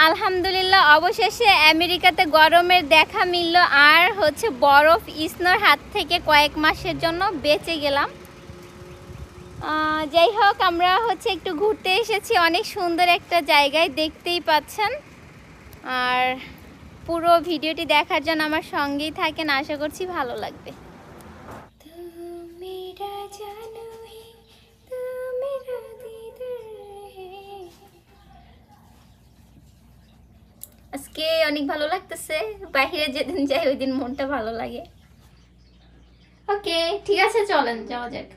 আলহামদুলিল্লাহ অবশেষে আমেরিকাতে গরমের দেখা মিলল আর হচ্ছে বরফ স্নোর হাত থেকে কয়েক মাসের জন্য বেঁচে গেলাম। যাই হোক আমরা হচ্ছে একটু ঘুরতে এসেছি অনেক সুন্দর একটা জায়গায়, দেখতেই পাচ্ছেন। আর পুরো ভিডিওটি দেখার জন্য আমার সঙ্গেই থাকেন, আশা করছি ভালো লাগবে। আজকে অনেক ভালো লাগতেছে, বাইরে যেদিন যাই ওই দিন মনটা ভালো লাগে। ওকে ঠিক আছে, চলেন যাওয়া যাক।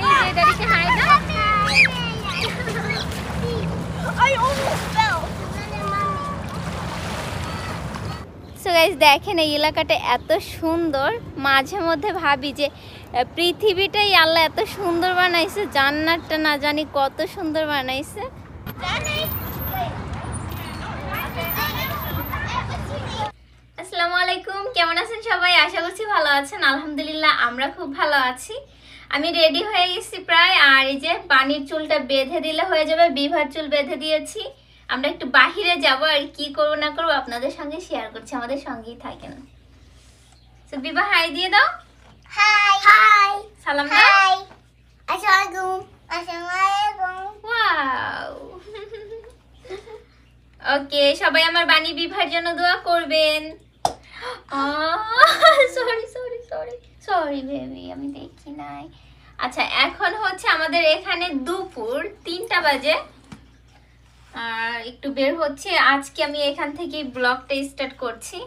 সো গাইস দেখেন এই এলাকাটা এত সুন্দর, মাঝে মধ্যে ভাবি যে পৃথিবীটাই আল্লাহ এত সুন্দর বানাইছে, জান্নাতটা না জানি কত সুন্দর বানাইছে। আসসালামু আলাইকুম, কেমন আছেন সবাই? আশা করছি ভালো আছেন। আলহামদুলিল্লাহ আমরা খুব ভালো আছি। আমি রেডি হয়ে গেছি প্রায়, আর এই যে পানির চুলটা বেঁধে দিলে হয়ে যাবে, বিভার চুল বেঁধে দিয়েছি। আমরা একটু বাহিরে যাব, আর কি করব না করব আপনাদের সঙ্গে শেয়ার করছি, আমাদের সঙ্গেই থাকেন। তো বিভা হাই দিয়ে দাও। হাই হাই সালাম দাও। হাই আসসালামু আলাইকুম। ওয়াও ওকে, সবাই আমার বানি বিভার জন্য দোয়া করবেন। Sorry sorry sorry sorry baby, আমি দেখি নাই। আচ্ছা এখন হচ্ছে আমাদের এখানে দুপুর 3টা বাজে, আর একটু বের হচ্ছে। আজকে আমি এখান থেকে ব্লগটা স্টার্ট করছি,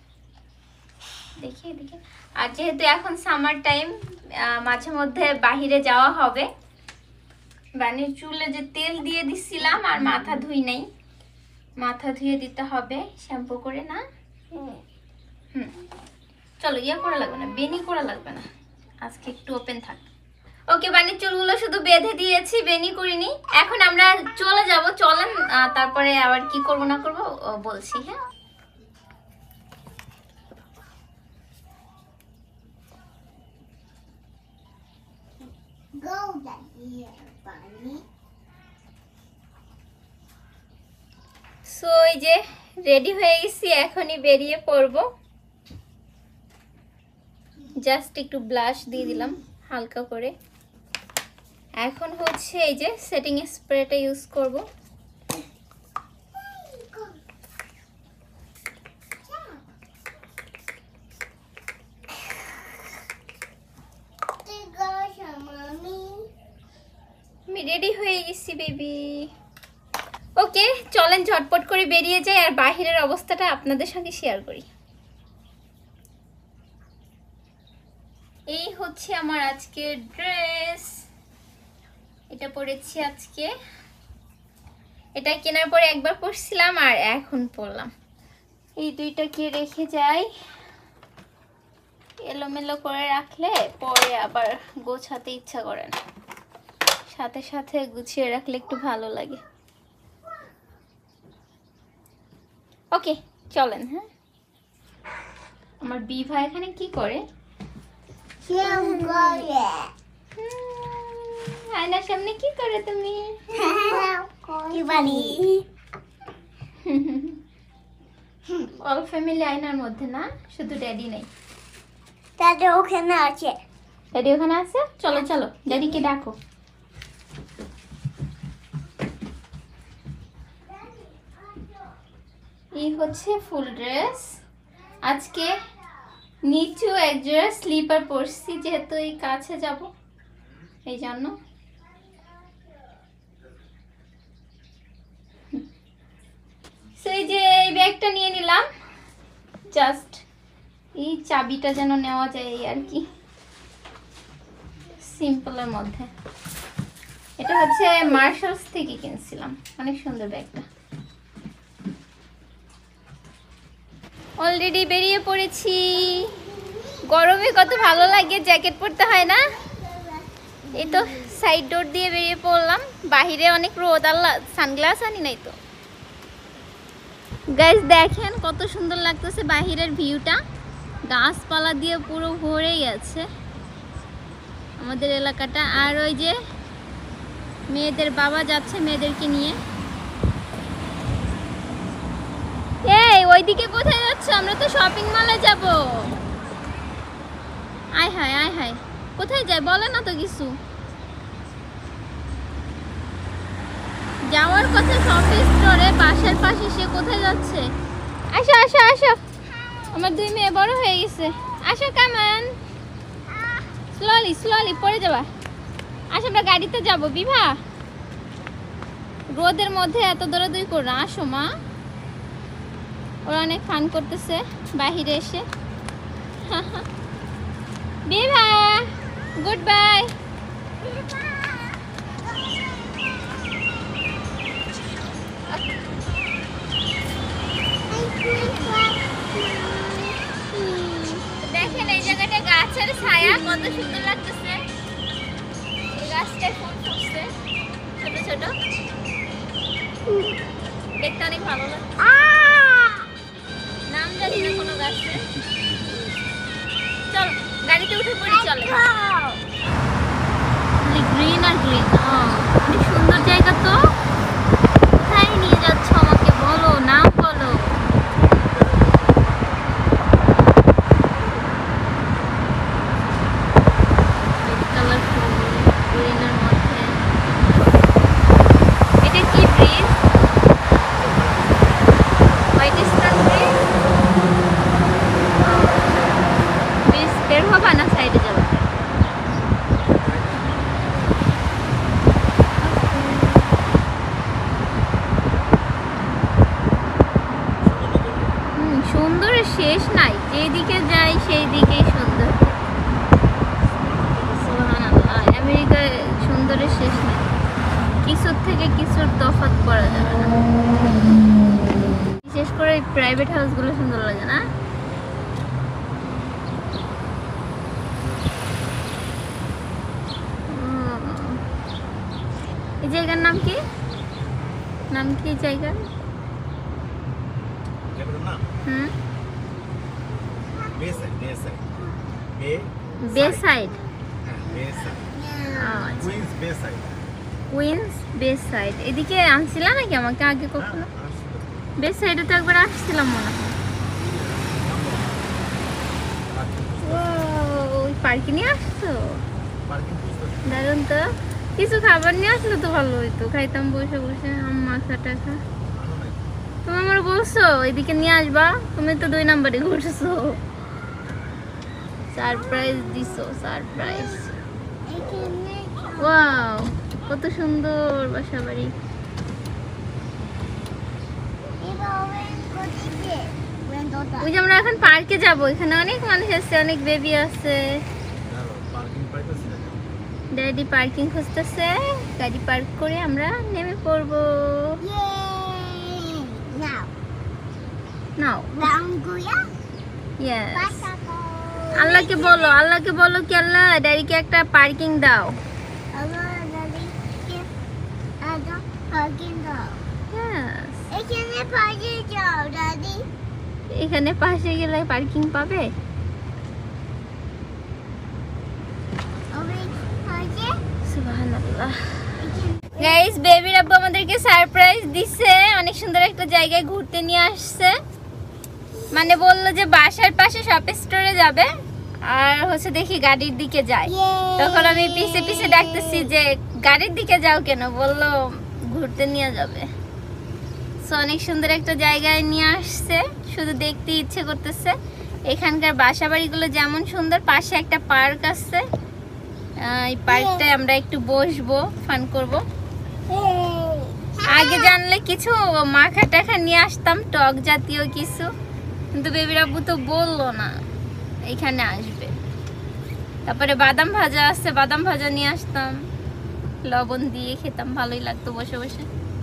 দেখি দেখি। আর যেহেতু এখন সামার টাইম, মাঝে মধ্যে বাহিরে যাওয়া হবে। বানির চুলে যে তেল দিয়ে দিছিলাম আর মাথা ধুই নাই, মাথা ধুয়ে দিতে হবে শ্যাম্পু করে। না চলো, ইয়া করা লাগবে না, বেনি করা লাগবে না, আজকে একটু ওপেন থাক। ওকে, বানির চুলগুলো শুধু বেঁধে দিয়েছি, বেনি করিনি। এখন আমরা চলে যাব, চলেন তারপরে আবার কি করব না করব বলছি। হ্যাঁ সো এই যে রেডি হয়ে গেছি, এখনই বেরিয়ে পড়ব। জাস্ট একটু ব্লাশ দিয়ে দিলাম হালকা করে। এখন হচ্ছে এই যে সেটিং স্প্রেটা ইউজ করব। আমি রেডি হয়ে গেছি বেবি। ওকে চলেন ঝটপট করে বেরিয়ে যাই, আর বাহিরের অবস্থাটা আপনাদের সঙ্গে শেয়ার করি। এই হচ্ছে আমার আজকের ড্রেস, এটা পরেছি আজকে। এটা কেনার পরে একবার পরছিলাম আর এখন পরলাম। এই দুইটাকে রেখে যাই, এলোমেলো করে রাখলে পরে আবার গোছাতে ইচ্ছা করে না, সাথে সাথে গুছিয়ে রাখলে একটু ভালো লাগে। ওকে চলেন। হ্যাঁ আমার বিভা এখানে কি করে? আয়নার সামনে কি করে তুমি? অল ফ্যামিলি আয়নার মধ্যে না, শুধু ড্যাডি নাই। দাদা ওখানে আছে। ড্যাডি ওখানে আছে, চলো চলো ড্যাডিকে ডাকো। এই হচ্ছে ফুল ড্রেস। আজকে নিচু একজোড়া স্লিপার পরছি, যেহেতু এই কাছে যাব এই জন্য। সেই যে এই ব্যাগটা নিয়ে নিলাম, জাস্ট এই চাবিটা যেন নেওয়া যায় এই আর কি, সিম্পলের মধ্যে। এটা হচ্ছে মার্শালস থেকে কিনছিলাম, অনেক সুন্দর ব্যাগটা। অলরেডি বেরিয়ে পড়েছি। গরমে কত ভালো লাগে, জ্যাকেট পরতে হয় না। এই তো সাইড ডোর দিয়ে বেরিয়ে পড়লাম, বাহিরে অনেক রোদ, আল্লাহ সানগ্লাস আনি নাই তো। গাইস দেখেন কত সুন্দর লাগতেছে বাহিরের ভিউটা, গাছপালা দিয়ে পুরো ভরে গেছে আমাদের এলাকাটা। আর ওই যে মেয়েদের বাবা যাচ্ছে মেয়েদেরকে নিয়ে। এই ওইদিকে কোথায় যাচ্ছ? আমরা তো শপিং মলে যাব। আয় হায় আয় হায়, কোথায় যায় বলে না তো কিছু। যাওয়ার কথা শপিং স্টোরে, পাশের পাশে, সে কোথায় যাচ্ছে? আসো আসো আসো, আমার দুই মেয়ে বড় হয়ে গেছে। আসো, কামান, স্লোলি স্লোলি, পড়ে যাবা। আসো, আমরা গাড়িতে যাব। বিভা, রোদের মধ্যে এত দৌড়াদৌড়ি করো না, আসো মা। ওরা অনেক ফান করতেছে বাহিরে এসে। Bibha, good bye. দেখেন এই জায়গাটা গাছের ছায়া কত সুন্দর লাগতেছে। এই গাছটায় ফুল ফুটছে ছোট ছোট, দেখতে অনেক ভালো লাগছে। নাম জানি না কোনো গাছে। চল গাড়িতে উঠে পড়ি, চলে। গ্রিন আর গ্রিন, অনেক সুন্দর জায়গা তো। কোথায় নিয়ে যাচ্ছ আমাকে বলো, নাম বলো। শেষ নাই, যেদিকে যাই সেই দিকেই সুন্দর। আমেরিকার সুন্দরের শেষ নাই, কিছুর থেকে কিছুর তফাৎ করা যাবে না। বিশেষ করে প্রাইভেট হাউস গুলো সুন্দর লাগে না? এই জায়গার নাম কি? নাম কি জায়গার? Bayside, Queens Bayside. এদিকে আনছিলা নাকি আমাকে আগে কখনো? বেসাইডে তো একবার আসছিলাম মনে হয়। ওই পার্কে নিয়ে আসছো, দারুন তো। কিছু খাবার নিয়ে আসলে তো ভালো হইতো, খাইতাম বসে বসে মাখা টাখা। তুমি আমার বলছো এদিকে নিয়ে আসবা, তুমি তো 2 নম্বরে ঘুরছো। সারপ্রাইজ দিছো, সারপ্রাইজ। ওয়াও, কত সুন্দর বাসা বাড়ি। ওই যে আমরা এখন পার্কে যাব, এখানে অনেক মানুষ আছে, অনেক বেবি আছে। ড্যাডি পার্কিং খুঁজতেছে, গাড়ি পার্ক করে আমরা নেমে পড়বো। নাও ইয়েস, আল্লাহকে বলো, আল্লাহকে বলো কি আল্লাহ ড্যাডিকে একটা পার্কিং দাও। এখানে পাশে গেলে পার্কিং পাবে। সুবহানাল্লাহ। গাইস, বেবির আব্বু আমাদেরকে সারপ্রাইজ দিছে, অনেক সুন্দর একটা জায়গায় ঘুরতে নিয়ে আসছে। মানে বললো যে বাসার পাশে শপিং স্টোরে যাবে, আর হচ্ছে দেখি গাড়ির দিকে যায়। তখন আমি পিছে পিছে ডাকতেছি যে গাড়ির দিকে যাও কেন, বললো ঘুরতে নিয়ে যাবে। সো অনেক সুন্দর একটা জায়গায় নিয়ে আসছে, শুধু দেখতে ইচ্ছে করতেছে। এখানকার বাসা বাড়িগুলো যেমন সুন্দর, পাশে একটা পার্ক আছে। এই পার্কটায় আমরা একটু বসবো, ফান করব। আগে জানলে কিছু মাখা টাখা নিয়ে আসতাম, টক জাতীয় কিছু, কিন্তু বেবির আব্বু তো বললো না এখানে আসবে। তারপরে বাদাম ভাজা আছে, বাদাম ভাজা নিয়ে আসতাম, লবণ দিয়ে খেতাম, ভালোই লাগতো বসে বসে।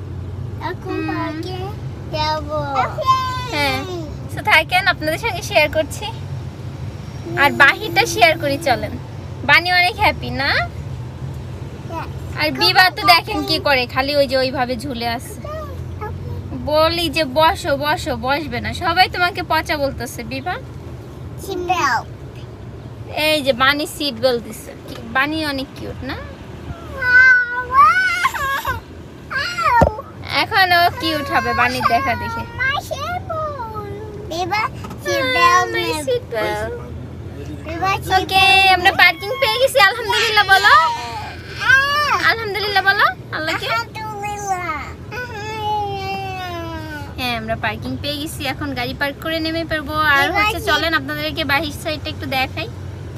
হ্যাঁ, তো থাকেন, আপনাদের সঙ্গে শেয়ার করছি। আর বাহিরটা শেয়ার করি, চলেন। বানি অনেক হ্যাপি না? আর বিবা তো দেখেন কি করে, খালি ওই যে ওইভাবে ঝুলে আছে। বলি যে বসো বসো, বসবে না। সবাই তোমাকে পচা বলতেছে বিবা। এই যে বানি সিট বেল্ট দিছে, বানি অনেক কিউট না? এখন ও কিউট হবে বানির দেখা দেখে। My seat belt. ওকে আমরা পার্কিং পেয়ে গেছি আলহামদুলিল্লাহ বলো আলহামদুলিল্লাহ বলো আল্লাহকে হ্যাঁ আমরা পার্কিং পেয়ে গেছি এখন গাড়ি পার্ক করে নেমে পড়বো আর হচ্ছে চলেন আপনাদেরকে বাহির সাইডটা একটু দেখাই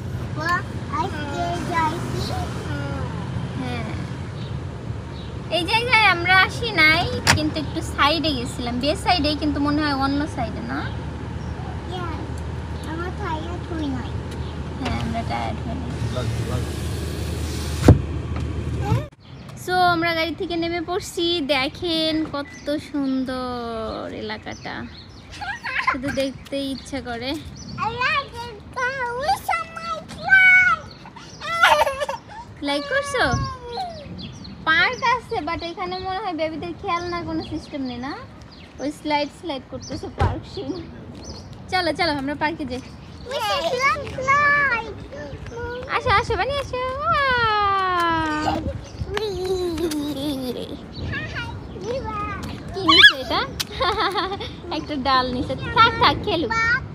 হ্যাঁ এই জায়গায় আমরা আসি নাই কিন্তু একটু সাইডে গেছিলাম বে সাইডে কিন্তু মনে হয় অন্য সাইডে না হ্যাঁ আমরা টায়ার্ড হয়ে সো আমরা গাড়ি থেকে নেমে পড়ছি দেখেন কত সুন্দর এলাকাটা শুধু দেখতে ইচ্ছা করে লাইক করছো পার্ক আছে বাট এখানে মনে হয় বেবিদের খেলনার কোনো সিস্টেম নেই না ওই স্লাইড করতেছে পার্ক সিন চলো চলো আমরা পার্কে যাই আসো আসো বানি আসো কি নিছে এটা একটা ডাল নিছে থাক থাক খেলুক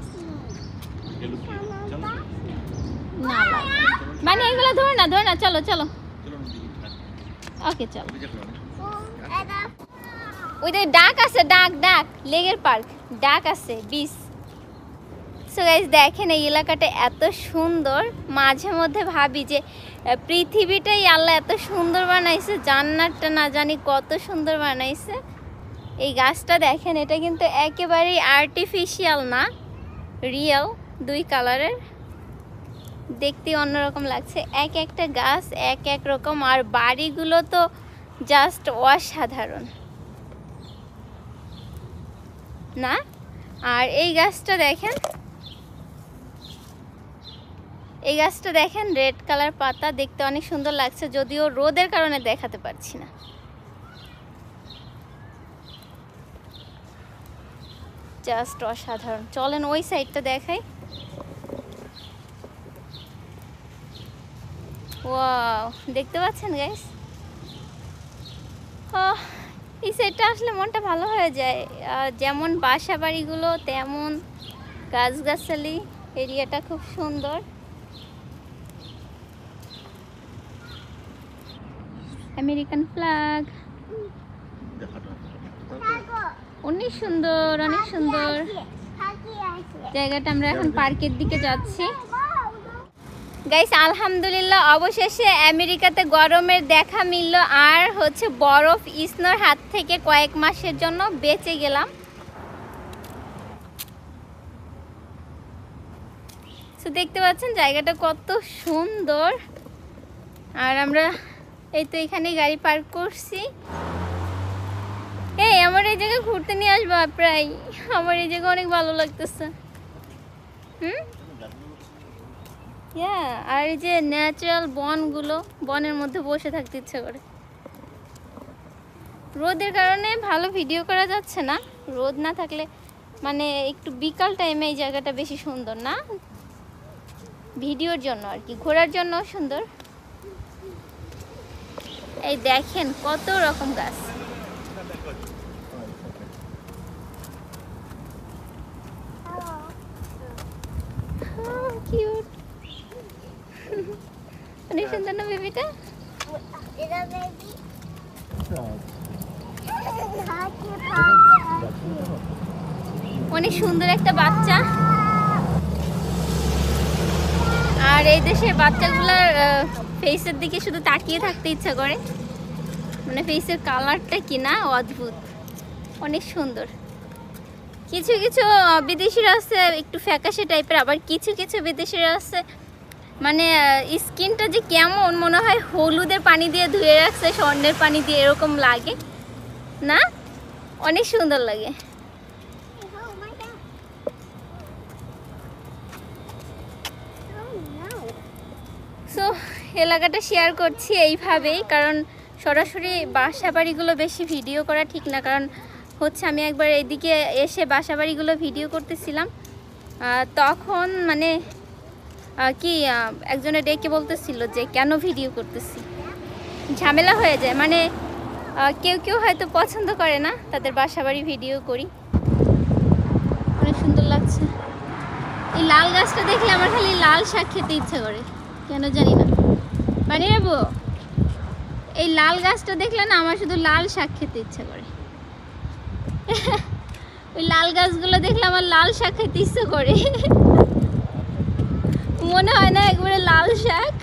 না মানে এগুলো ধর না চলো চলো ওকে চলো ওই যে ডাক আছে ডাক লেগের পার্ক ডাক আছে বিচ সো গাইস দেখেন এই এলাকাটা এত সুন্দর মাঝে মধ্যে ভাবি যে পৃথিবীটাই আল্লাহ এত সুন্দর বানাইছে জান্নাতটা না জানি কত সুন্দর বানাইছে এই গাছটা দেখেন এটা কিন্তু একেবারেই আর্টিফিশিয়াল না রিয়েল দুই কালারের দেখতে অন্যরকম লাগছে এক একটা গাছ এক রকম আর বাড়িগুলো তো জাস্ট অসাধারণ না আর এই গাছটা দেখেন রেড কালার পাতা দেখতে অনেক সুন্দর লাগছে যদিও রোদের কারণে দেখাতে পারছি না জাস্ট অসাধারণ চলেন ওই সাইডটা দেখাই ওয়াও দেখতে পাচ্ছেন গাইস এই সাইডটা আসলে মনটা ভালো হয়ে যায় যেমন বাসা বাড়িগুলো তেমন গাছগাছালি এরিয়াটা খুব সুন্দর আমেরিকান ফ্ল্যাগ অনেক সুন্দর জায়গাটা আমরা এখন পার্কের দিকে যাচ্ছি গাইস আলহামদুলিল্লাহ অবশেষে আমেরিকাতে গরমের দেখা মিলল আর হচ্ছে বরফ স্নোর হাত থেকে কয়েক মাসের জন্য বেঁচে গেলাম তো দেখতে পাচ্ছেন জায়গাটা কত সুন্দর আর আমরা এই তো এখানে গাড়ি পার্ক করছি এই আমার এই জায়গায় ঘুরতে নিয়ে আসবা প্রায় আমার এই জায়গা অনেক ভালো লাগতেছে আর এই যে ন্যাচারাল বনের মধ্যে বসে থাকতে ইচ্ছা করে রোদের কারণে ভালো ভিডিও করা যাচ্ছে না রোদ না থাকলে মানে একটু বিকাল টাইমে এই জায়গাটা বেশি সুন্দর না ভিডিওর জন্য আর কি ঘোরার জন্য সুন্দর এই দেখেন কত রকম গাছ কিউট অনেক সুন্দর না বেবিটা অনেক সুন্দর একটা বাচ্চা আর এই দেশের বাচ্চাগুলোর ফেসের দিকে শুধু তাকিয়ে থাকতে ইচ্ছা করে মানে ফেসের কালারটা কি না অদ্ভুত অনেক সুন্দর কিছু কিছু বিদেশিরা আছে একটু ফ্যাকাশে টাইপের আবার কিছু কিছু বিদেশিরা আছে মানে স্কিনটা যে কেমন মনে হয় হলুদের পানি দিয়ে ধুয়ে রাখছে স্বর্ণের পানি দিয়ে এরকম লাগে না অনেক সুন্দর লাগে সো এলাকাটা শেয়ার করছি এইভাবেই কারণ সরাসরি বাসা বাড়িগুলো বেশি ভিডিও করা ঠিক না কারণ হচ্ছে আমি একবার এদিকে এসে বাসা বাড়িগুলো ভিডিও করতেছিলাম তখন মানে কি একজনে ডেকে বলতেছিল যে কেন ভিডিও করতেছি ঝামেলা হয়ে যায় মানে কেউ কেউ হয়তো পছন্দ করে না তাদের বাসা বাড়ি ভিডিও করি অনেক সুন্দর লাগছে। এই লাল গাছটা দেখলে আমার খালি লাল শাক খেতে ইচ্ছা করে, কেন জানি না। পানি নেবো? এই লাল গাছটা দেখলে না আমার শুধু লাল শাক খেতে ইচ্ছা করে। ওই লাল গাছগুলো দেখলে আমার লাল শাক খেতে ইচ্ছা করে। মনে হয় না একবারে লাল শাক।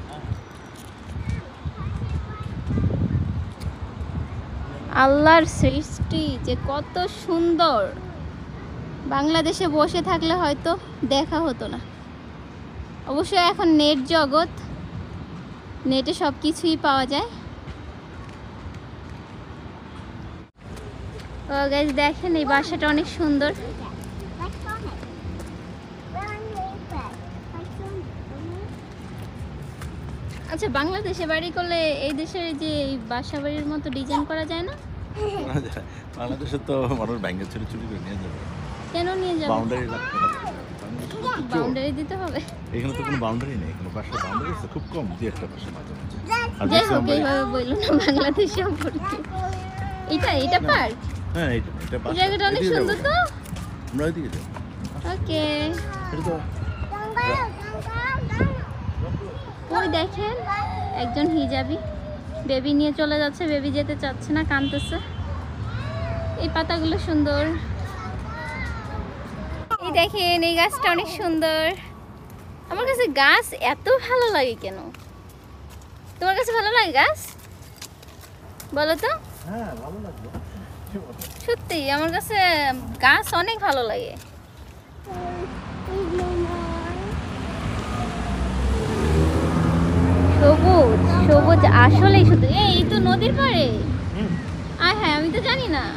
আল্লাহর সৃষ্টি যে কত সুন্দর, বাংলাদেশে বসে থাকলে হয়তো দেখা হতো না। অবশ্য এখন নেট জগৎ, নেটে সব কিছুই পাওয়া যায়। ও গাইস দেখেন এই বাসাটা অনেক সুন্দর। আচ্ছা, বাংলাদেশে বাড়ি করলে এই দেশের যে বাসা বাড়ির মতো ডিজাইন করা যায় না? বাংলাদেশে তো মানুষ ব্যাংকে ছেড়ে চুরি করে নিয়ে যাবে। কেন নিয়ে যাবে? বাউন্ডারি লাগবে না। বাউন্ডারি দিতে হবে? এখানে তো কোনো বাউন্ডারি নেই, কোনো বাসার বাউন্ডারি আছে খুব কম, দুই একটা বাসা মাঝে মাঝে। যাই হোক, এইভাবে বললো না বাংলাদেশ সম্পর্কে। এটা পার্ক? হ্যাঁ, এটা বাসা। জায়গাটা অনেক সুন্দর তো। আমরা ওইদিকে যাই। ওকে। এটা তো ওই দেখেন একজন হিজাবি বেবি নিয়ে চলে যাচ্ছে, বেবি যেতে চাচ্ছে না, কাঁদতেছে। এই পাতাগুলো সুন্দর। এই দেখেন এই গাছটা অনেক সুন্দর। আমার কাছে গাছ এত ভালো লাগে কেন? তোমার কাছে ভালো লাগে গাছ? বলো তো। হ্যাঁ, ভালো লাগলো। সত্যি আমার কাছে গাছ অনেক ভালো লাগে। সবুজ সবুজ আসলেই শুধু। এই তো নদীর পাড়ে। হ্যাঁ, আমি তো জানি না।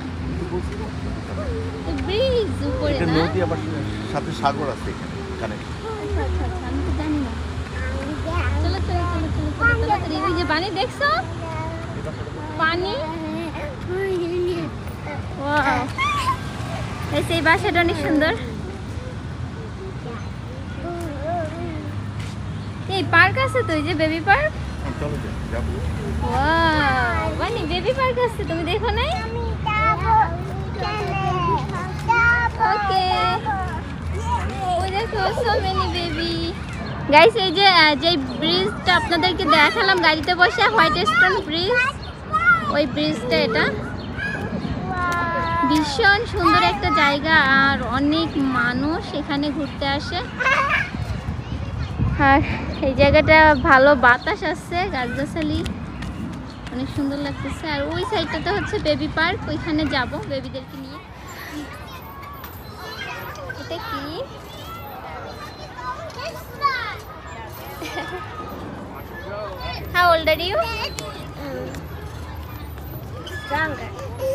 ব্রিজ উপরে এটা না? নদী আবার সাথে সাগর আছে এখানে কানেক্ট। আচ্ছা, আমি তো জানি না। চলো তাড়াতাড়ি। ওই যে পানি দেখছো? পানি। ওয়াও, এই বাসাটা অনেক সুন্দর। এই পার্ক আছে তো, এই যে বেবি পার্ক। চলো যাবো। ওয়াও, বানি বেবি পার্ক আছে, তুমি দেখো নাই? ওকে। ওই দেখো সো মেনি বেবি। গাইস, এই যে ব্রিজটা আপনাদেরকে দেখালাম গাড়িতে বসে, হোয়াইট স্টোন ব্রিজ, ওই ব্রিজটা এটা। ভীষণ সুন্দর একটা জায়গা, আর অনেক মানুষ এখানে ঘুরতে আসে। আর এই জায়গাটা ভালো বাতাস আসছে, গাছগাছালি অনেক সুন্দর লাগতেছে। আর ওই সাইডটাতে হচ্ছে বেবি পার্ক, ওইখানে যাব বেবিদেরকে নিয়ে। এটা কি? How old are you? Stronger.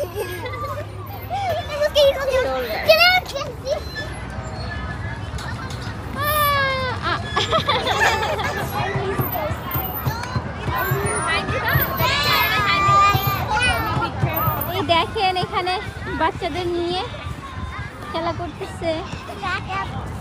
এই দেখেন এখানে বাচ্চাদের নিয়ে খেলা করতেছে।